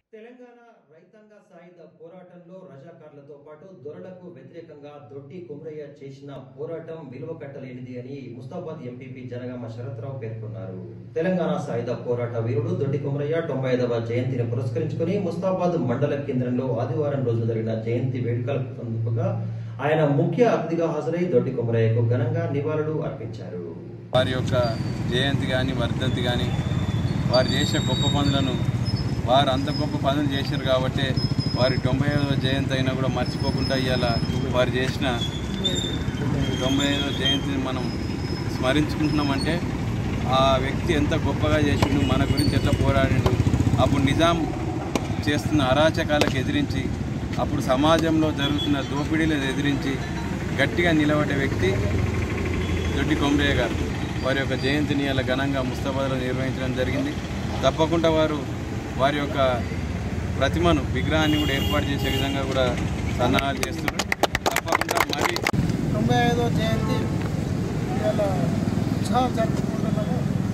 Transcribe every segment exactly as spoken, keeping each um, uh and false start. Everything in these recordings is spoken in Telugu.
తెలంగాణ రైతాంగ సాయుధ పోరాటంలో రజాకార్లతో పాటు దొరలకు వ్యతిరేకంగా దొడ్డి కుమ్రయ్య చేసిన పోరాటం విలువ కట్టలేనిది అని ముస్తాబాద్ ఎంపీపీ జనగామ శరత్రావు పేర్కొన్నారు. తెలంగాణ సాయుధ పోరాట వీరుడు దొడ్డి కుమ్రయ్య తొంభై ఐదవ జయంతిని పురస్కరించుకుని ముస్తాబాద్ మండల కేంద్రంలో ఆదివారం రోజు జరిగిన జయంతి వేడుకలకు సందర్భంగా ఆయన ముఖ్య అతిథిగా హాజరై దొడ్డి కుమ్రయ్యకు ఘనంగా నివాళులు అర్పించారు. వారి యొక్క జయంతి కానీ వర్ధంతి కానీ వారు చేసే గొప్ప పనులను వారు అంత గొప్ప పనులు చేశారు కాబట్టి వారి తొంభై ఐదవ జయంతి అయినా కూడా మర్చిపోకుండా ఇవాళ వారు చేసిన తొంభై ఐదవ జయంతిని మనం స్మరించుకుంటున్నామంటే ఆ వ్యక్తి ఎంత గొప్పగా చేసిండు, మన గురించి ఎట్లా పోరాడిండు, అప్పుడు నిజాం చేస్తున్న అరాచకాలకు ఎదిరించి అప్పుడు సమాజంలో జరుగుతున్న దోపిడీలను ఎదిరించి గట్టిగా నిలబడే వ్యక్తి దొడ్డి కుమ్రయ్య గారు. వారి యొక్క జయంతిని ఇలా ఘనంగా ముస్తాబాద్లో నిర్వహించడం జరిగింది. తప్పకుండా వారు వారి యొక్క ప్రతిమను విగ్రహాన్ని కూడా ఏర్పాటు చేసే విధంగా కూడా సన్నాహాలు చేస్తున్నారు. తప్పకుండా మరి తొంభై ఐదో జయంతి ఇవాళ ఉత్సవం జరుపుకుంటున్నాము.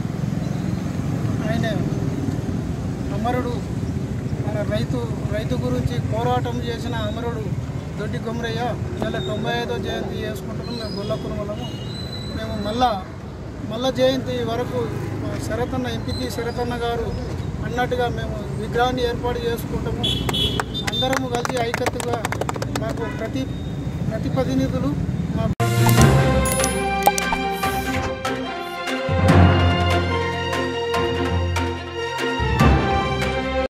ఆయన అమరుడు, మన రైతు రైతు గురించి పోరాటం చేసిన అమరుడు దొడ్డి కుమ్రయ్య ఇవాళ తొంభై ఐదో జయంతి చేసుకుంటున్నాం. మేము గొల్లకులము మేము మళ్ళా మళ్ళా జయంతి వరకు శరతన్న ఎంపీపీ శరతన్న గారు అన్నట్టుగా మేము విగ్రహాన్ని ఏర్పాటు చేసుకుంటాము. అందరము కలిసి ఐక్యతగా మాకు ప్రతి ప్రతినిధులు